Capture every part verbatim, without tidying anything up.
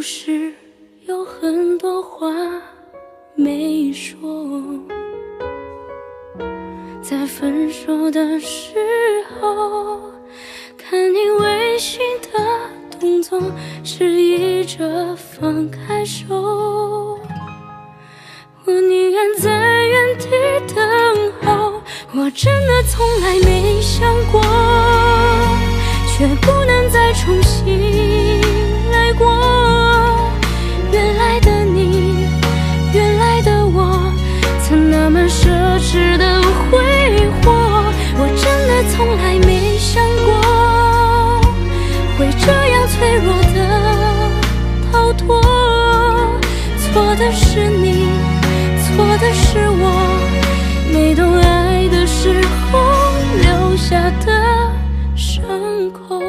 是有很多话没说？在分手的时候，看你微信的动作，示意着放开手。我宁愿在原地等候，我真的从来没想过，却不能再重新来过。原来的你，原来的我，曾那么奢侈的挥霍，我真的从来没想过会这样脆弱的逃脱。错的是你，错的是我，没懂爱的时候留下的伤口。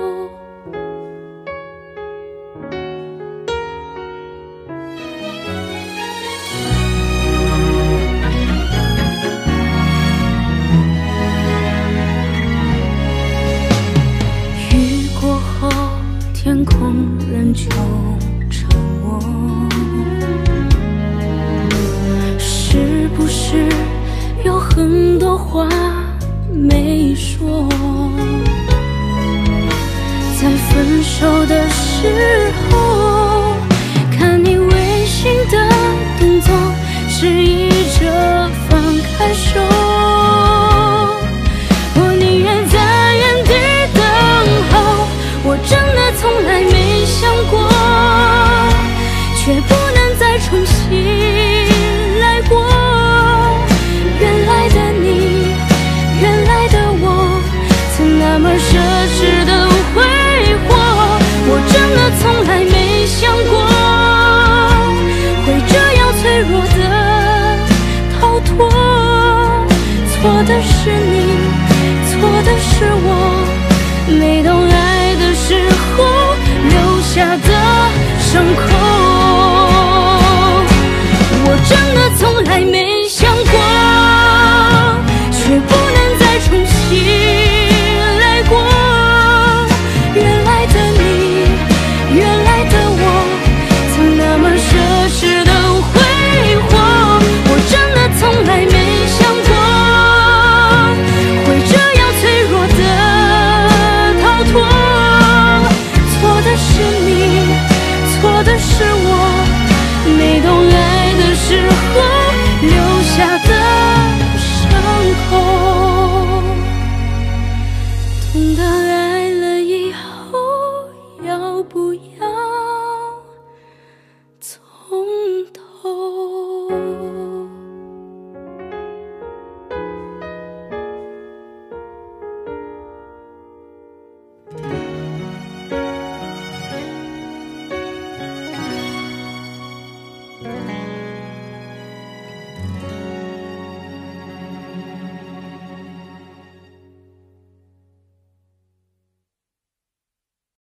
雨过后，天空仍旧沉默，是不是有很多话没说？在分手的时候，看你微信的动作，示意着放开手。我宁愿在原地等候，我真的从来没想过，却不能再重新来过。原来的你，原来的我，曾那么奢侈的挥霍，我真的从来没想过会这样脆弱的逃脱。错的是你，错的是我，没懂爱的时候留下的伤口。